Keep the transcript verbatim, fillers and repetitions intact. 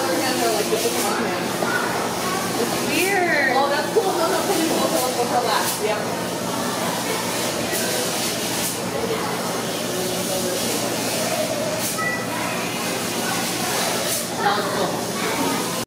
her hands are like this with my hands. It's weird. Oh, that's cool. No, no, put it over her lap. Yep.